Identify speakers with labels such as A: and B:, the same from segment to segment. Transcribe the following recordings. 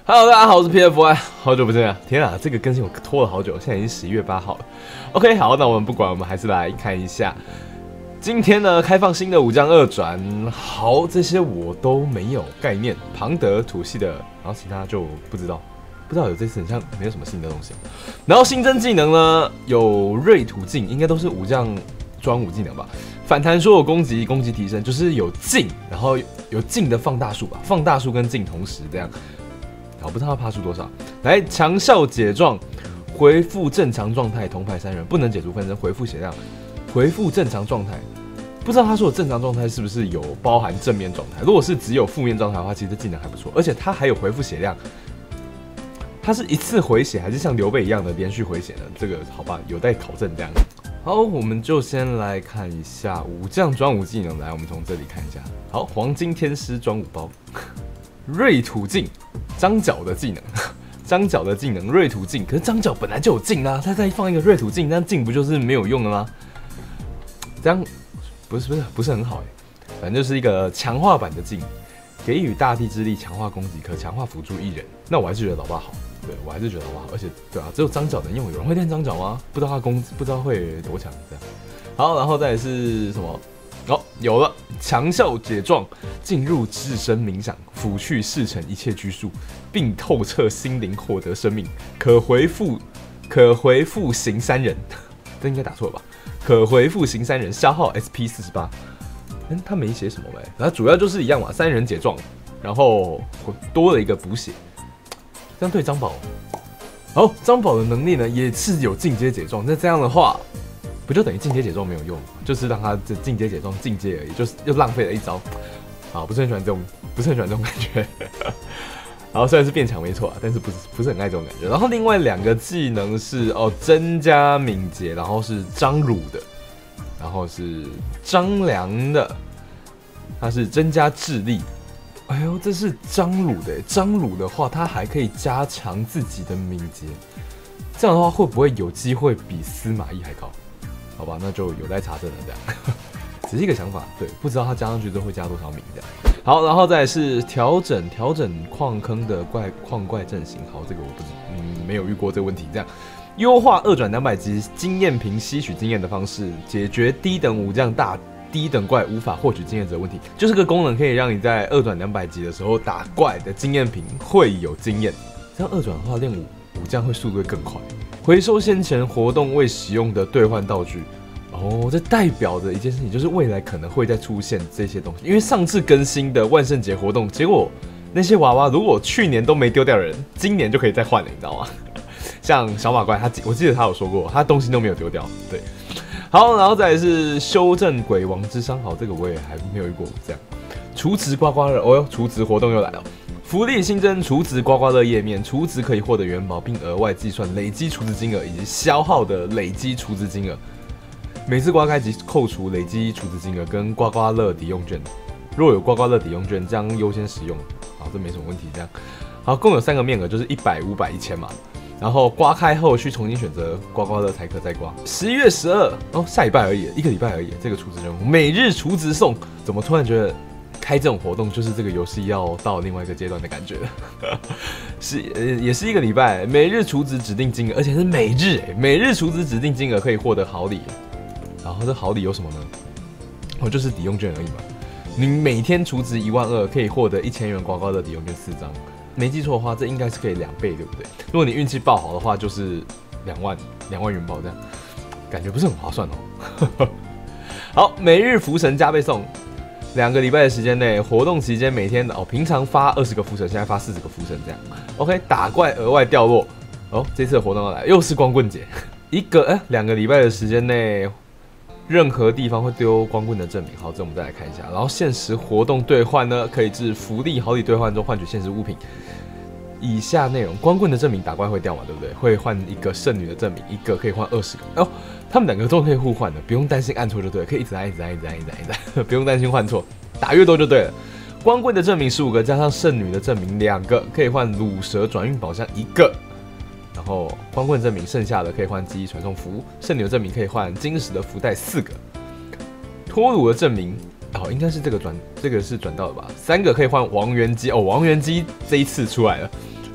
A: Hello， 大家好，我是 PFY， 好久不见啊！天啊，这个更新我拖了好久，现在已经11月8号了。OK， 好，那我们不管，我们还是来看一下。今天呢，开放新的武将2转，好，这些我都没有概念。庞德土系的，然后其他就不知道有这次很像没有什么新的东西。然后新增技能呢，有锐土镜，应该都是武将专武技能吧？反弹所有攻击提升，就是有镜，然后有镜的放大数吧，放大数跟镜同时这样。我不知道他趴数多少。来，强效解状，恢复正常状态，铜牌3人，不能解除分身，回复血量，恢复正常状态。不知道他说的正常状态是不是有包含正面状态？如果是只有负面状态的话，其实这技能还不错，而且他还有回复血量。他是一次回血，还是像刘备一样的连续回血呢？这个好吧，有待考证。这样。好，我们就先来看一下武将专武技能。来，我们从这里看一下。好，黄金天师专武包，锐土镜。张角的技能，锐土镜。可是张角本来就有镜啦，他再放一个锐土镜，那镜不就是没有用了吗？这样不是很好哎。反正就是一个强化版的镜，给予大地之力，强化攻击，可强化辅助1人。那我还是觉得老爸好，对我还是觉得老爸好，而且对啊，只有张角能用，有人会练张角吗？不知道他不知道会多强这样。好，然后再来是什么？哦，有了，强效解状，进入自身冥想，抚去世尘一切拘束，并透彻心灵，获得生命，可回复行3人，这应该打错了吧？可回复行3人，消耗 SP 48。他没写什么呗，然后主要就是一样嘛，3人解状，然后多了一个补血，这样对张宝，好，张宝的能力呢也是有进阶解状，那这样的话。不就等于进阶解状没有用，就是让他这进阶解状进阶而已，就是又浪费了一招。好，不是很喜欢这种感觉。好，虽然是变强没错啊，但是不是很爱这种感觉。然后另外2个技能是增加敏捷，然后是张鲁的，然后是张良的，它是增加智力。哎呦，这是张鲁的，张鲁的话，他还可以加强自己的敏捷，这样的话会不会有机会比司马懿还高？好吧，那就有待查证了。这样，只是一个想法，对，不知道它加上去之后会加多少名这样。好，然后再来是调整矿坑的矿怪阵型。好，这个我没有遇过这个问题。这样，优化2转200级经验瓶吸取经验的方式，解决低等武将低等怪无法获取经验值的问题。就是个功能可以让你在2转200级的时候打怪的经验瓶会有经验。这样2转的话，练武将会速度会更快。回收先前活动未使用的兑换道具，这代表着一件事情，就是未来可能会再出现这些东西。因为上次更新的万圣节活动，结果那些娃娃如果去年都没丢掉的人，今年就可以再换了，你知道吗？像小马怪，我记得他有说过，他东西都没有丢掉。对，好，然后再来是修正鬼王之伤。好，这个我也还没有遇过。这样，除值刮刮乐，除值活动又来了。福利新增除值刮刮乐页面，除值可以获得元宝，并额外计算累积储值金额以及消耗的累积储值金额。每次刮开即扣除累积储值金额跟刮刮乐抵用券，若有刮刮乐抵用券将优先使用。好，这没什么问题。这样，好，共有3个面额，就是100、500、1000嘛。然后刮开后需重新选择刮刮乐才可再刮。11月12，下礼拜而已，1个礼拜而已。这个储值任务，每日储值送，怎么突然觉得？开这种活动就是这个游戏要到另外一个阶段的感觉了，也是1个礼拜，每日储值指定金额，而且是每日储值指定金额可以获得好礼，然后这好礼有什么呢？就是抵用券而已嘛。你每天储值12000，可以获得1000元刮刮乐抵用券4张，没记错的话，这应该是可以2倍，对不对？如果你运气爆好的话，就是2万元宝这样，感觉不是很划算哦。好，每日福神加倍送。2个礼拜的时间内，活动期间每天平常发20个符神，现在发40个符神这样。OK， 打怪额外掉落。这次的活动要来，又是光棍节。2个礼拜的时间内，任何地方会丢光棍的证明。好，这我们再来看一下。然后限时活动兑换呢，可以至福利好礼兑换中换取限时物品。以下内容，光棍的证明打怪会掉嘛，对不对？会换一个圣女的证明，一个可以换20个。他们2个都可以互换的，不用担心按错就对了，可以一直按，不用担心换错，打越多就对了。光棍的证明15个，加上圣女的证明2个，可以换乳蛇转运宝箱1个。然后光棍证明剩下的可以换记忆传送符，圣女的证明可以换金石的福袋4个。脱乳的证明应该是这个是转到的吧？3个可以换王元姬王元姬这一次出来了。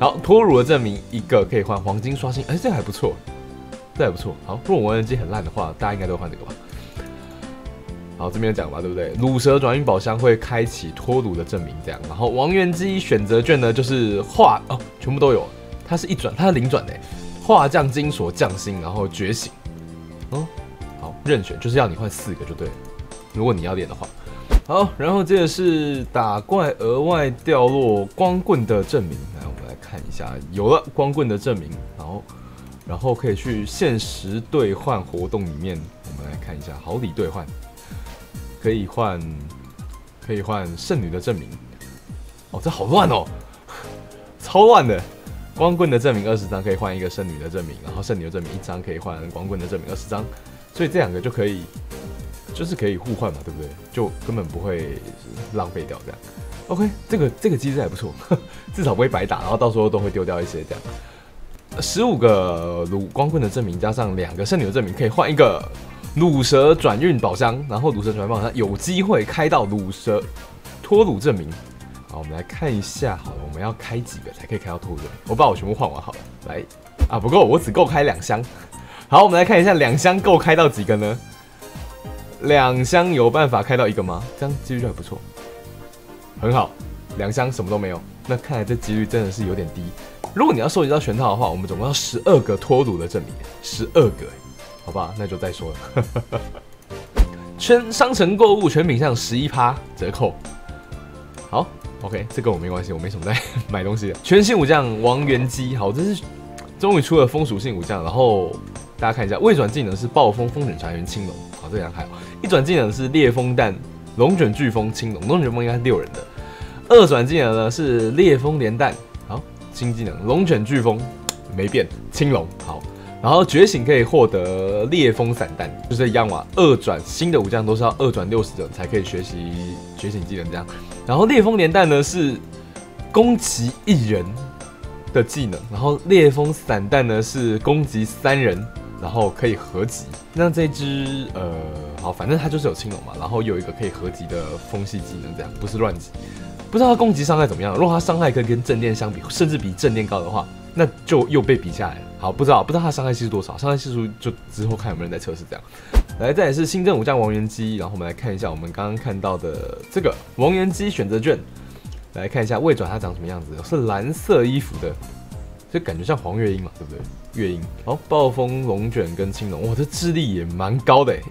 A: 好，脱乳的证明1个可以换黄金刷新，这个还不错，这还不错。好，如果王源姬很烂的话，大家应该都换这个吧。好，这边有讲吧，对不对？乳蛇转运宝箱会开启脱乳的证明，这样。然后王源姬选择券呢，就是全部都有。它是1转，它是0转的，化降金锁降星，然后觉醒。好，任选就是要你换4个就对了，如果你要练的话。好，然后接着是打怪额外掉落光棍的证明，来我们来看一下，有了光棍的证明，然后可以去限时兑换活动里面，我们来看一下好礼兑换。可以换圣女的证明，这好乱哦，超乱的。光棍的证明20张可以换1个圣女的证明，然后圣女的证明1张可以换光棍的证明20张，所以这2个就可以，就是可以互换嘛，对不对？就根本不会浪费掉这样。OK， 这个机制还不错，至少不会白打，然后到时候都会丢掉一些这样。15个光棍的证明加上2个圣女的证明，可以换1个乳蛇转运宝箱，然后乳蛇转运宝箱有机会开到乳蛇脱乳证明。好，我们来看一下，好了，我们要开几个才可以开到脱乳证明？我把我全部换完好了，来不够，我只够开2箱。好，我们来看一下2箱够开到几个呢？2箱有办法开到1个吗？这样几率就还不错，很好。2箱什么都没有，那看来这几率真的是有点低。如果你要收集到全套的话，我们总共要12个脱乳的证明，12个。好吧，那就再说了。商城购物全品项11%折扣。好 ，OK， 这跟我没关系，我没什么在买东西的。全新武将王源姬，好，这是终于出了风属性武将，然后大家看一下，未转技能是暴风风卷传员青龙，好，这样还好。1转技能是烈风弹龙卷飓风青龙，龙卷风应该是6人的。2转技能呢是烈风连弹，好，新技能龙卷飓风没变，青龙好。然后觉醒可以获得烈风散弹，就是一样嘛。2转新的武将都是要2转60人才可以学习觉醒技能这样。然后烈风连弹呢是攻击1人的技能，然后烈风散弹呢是攻击3人，然后可以合击。那这只好，反正它就是有青龙嘛，然后有一个可以合击的风系技能，这样不是乱击。不知道它攻击伤害怎么样，如果它伤害可以跟正电相比，甚至比正电高的话，那就又被比下来了。好，不知道它伤害系数多少，伤害系数就之后看有没有人在测试这样。来，再来是新增武将王源姬，然后我们来看一下我们刚刚看到的这个王源姬选择券，来看一下未转它长什么样子，是蓝色衣服的，就感觉像黄月英嘛，对不对？月英，好，暴风龙卷跟青龙，哇，这智力也蛮高的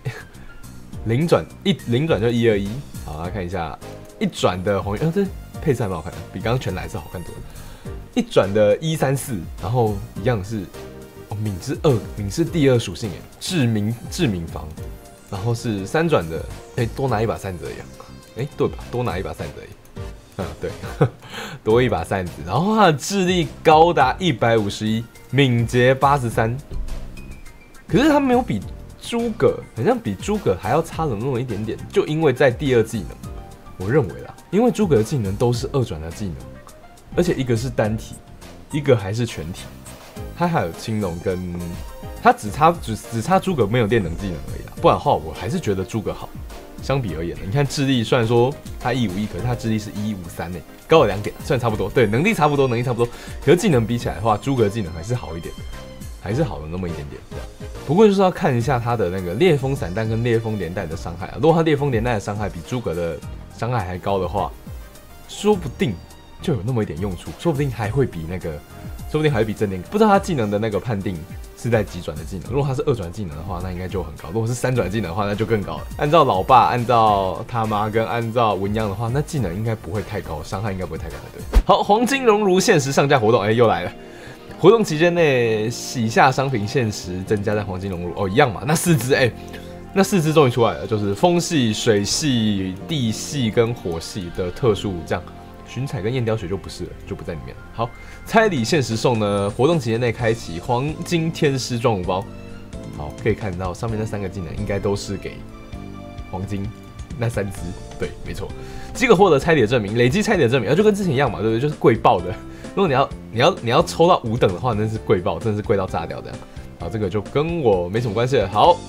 A: 0转就121，好，来看一下1转的黄月，这配色还蛮好看的，比刚刚全蓝色好看多了。1转的134，然后一样是敏之2，敏是第2属性致敏防，然后是3转的，多拿1把扇子而已，对吧？多拿1把扇子而已，对，多1把扇子，然后它的智力高达151，敏捷83，可是它没有比诸葛，好像比诸葛还要差了那么一点点，就因为在第2技能，我认为啦，因为诸葛的技能都是2转的技能。而且一个是单体，一个还是全体，他还有青龙跟他只差诸葛没有电能技能而已啦，不然的话我还是觉得诸葛好。相比而言呢，你看智力虽然说他151，可是他智力是153高了2点，虽然差不多，对，能力差不多，可是技能比起来的话，诸葛技能还是好一点，还是好了那么一点点这样。不过就是要看一下他的那个烈风散弹跟烈风连弹的伤害啊，如果他烈风连弹的伤害比诸葛的伤害还高的话，说不定就有那么一点用处，说不定还会比正电，不知道他技能的那个判定是在几转的技能。如果他是2转技能的话，那应该就很高；如果是3转技能的话，那就更高了。按照老爸、按照他妈跟按照文央的话，那技能应该不会太高，伤害应该不会太高才对。好，黄金熔炉限时上架活动，又来了。活动期间内洗下商品限时增加在黄金熔炉，一样嘛。那4只那4只终于出来了，就是风系、水系、地系跟火系的特殊武将。寻彩跟燕雕雪就不是了，就不在里面了。好，猜礼限时送呢，活动期间内开启黄金天师装武包。好，可以看到上面那3个技能应该都是给黄金那3只，对，没错。这个获得猜礼的证明，累积猜礼的证明，就跟之前一样嘛，对不对？就是贵爆的。如果你要抽到5等的话，那是贵爆，真的是贵到炸掉这样。好，这个就跟我没什么关系了。好，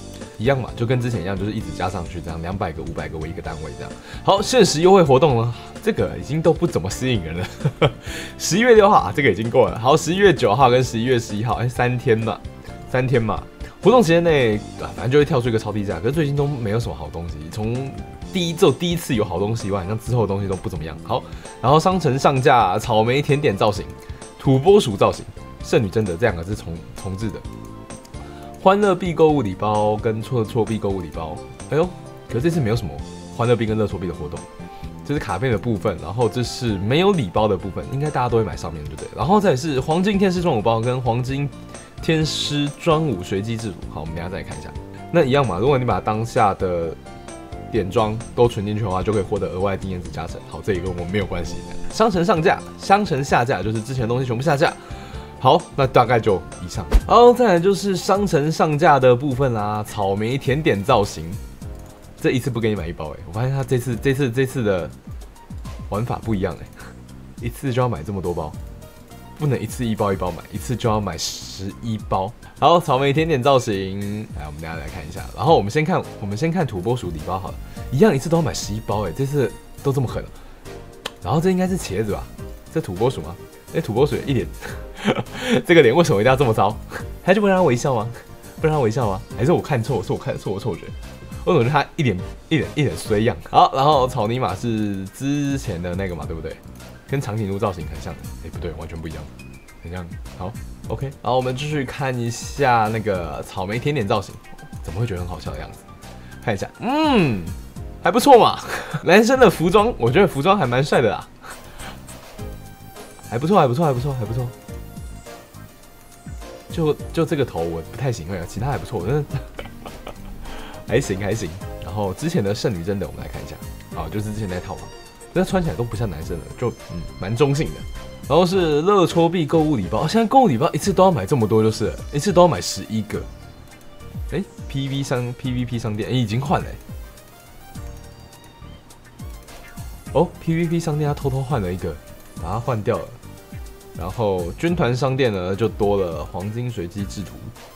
A: 一样嘛，就跟之前一样，就是一直加上去，这样200个、500个为一个单位这样。好，限时优惠活动呢，这个已经都不怎么吸引人了。11月6号啊，这个已经过了。好11月9号跟11月11号，3天嘛。活动时间内，反正就会跳出一个超低价，可是最近都没有什么好东西。从只有第一次有好东西以外，像之后的东西都不怎么样。好，然后商城上架草莓甜点造型、土拨鼠造型、圣女贞德这2个是重置的。欢乐币购物礼包跟错错币购物礼包，哎呦，可是这次没有什么欢乐币跟乐错币的活动，这是卡片的部分，然后这是没有礼包的部分，应该大家都会买上面对不对？然后再是黄金天师专武包跟黄金天师专武随机制服，好，我们等一下再来看一下。那一样嘛，如果你把当下的点装都存进去的话，就可以获得额外经验值加成。好，这也跟我们没有关系。商城上架，商城下架就是之前的东西全部下架。好，那大概就以上。好，再来就是商城上架的部分啦，草莓甜点造型，这一次不给你买1包我发现他这次的玩法不一样一次就要買這麼多包。不能一次1包1包买，一次就要买11包。好，草莓甜点造型，来，我们等一下来看一下。然后我们先看土拨鼠礼包好了，一样一次都要买11包这次都这么狠。然后这应该是茄子吧？这土拨鼠吗？土拨鼠一脸，这个脸为什么一定要这么糟？他就不让他微笑吗？不让他微笑吗？还是我看错？是我错觉？我总觉得他一脸衰样。好，然后草泥马是之前的那个嘛，对不对？跟长颈鹿造型很像，不对，完全不一样，很像。好 ，OK， 然后我们继续看一下那个草莓甜点造型，怎么会觉得很好笑的样子？看一下，还不错嘛。男生的服装，我觉得服装还蛮帅的啦，还不错。就这个头我不太行，其他还不错，我真的还行。然后之前的圣女贞德我们来看一下，好，就是之前那套嘛。那穿起来都不像男生了，就蛮中性的。然后是乐戳币购物礼包，现在购物礼包一次都要买这么多，就是了一次都要买11个。PVP 商店已经换了PVP 商店它偷换了一个，把它换掉了。然后军团商店呢就多了黄金随机制图，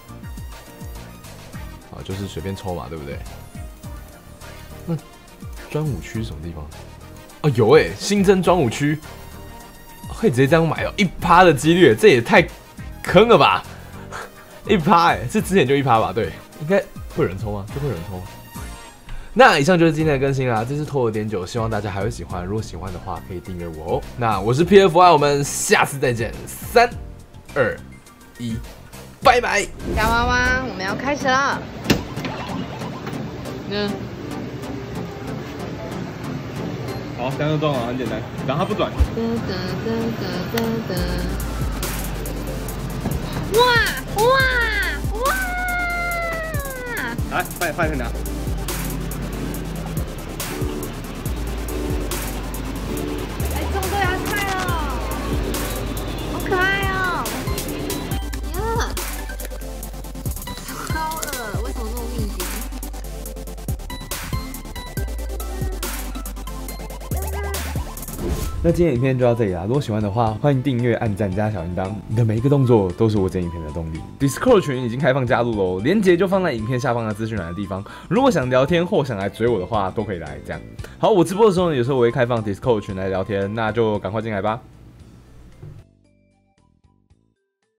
A: 就是随便抽嘛，对不对？那专武区是什么地方？有新增专武区，可以直接这样买1%的几率，这也太坑了吧！1%是之前就1%吧？对，应该会有人抽吗？这会有人抽吗？那以上就是今天的更新啦，这次拖了点久，希望大家还会喜欢。如果喜欢的话，可以订阅我那我是 PFY， 我们下次再见，3、2、1，拜拜！
B: 夹娃娃，我们要开始了。
A: 好，3个撞了，很简单，然后它不转。
B: 哇！
A: 来，换成哪？
B: 中队要菜了，好可爱哦！呀，超恶，为什么这么密集？
A: 那今天影片就到这里啦，如果喜欢的话，欢迎订阅、按赞、加小铃铛，你的每一个动作都是我剪影片的动力。Discord 群已经开放加入喽，连结就放在影片下方的资讯栏的地方。如果想聊天或想来追我的话，都可以来这样。好，我直播的时候呢，有时候我会开放 Discord 群来聊天，那就赶快进来吧。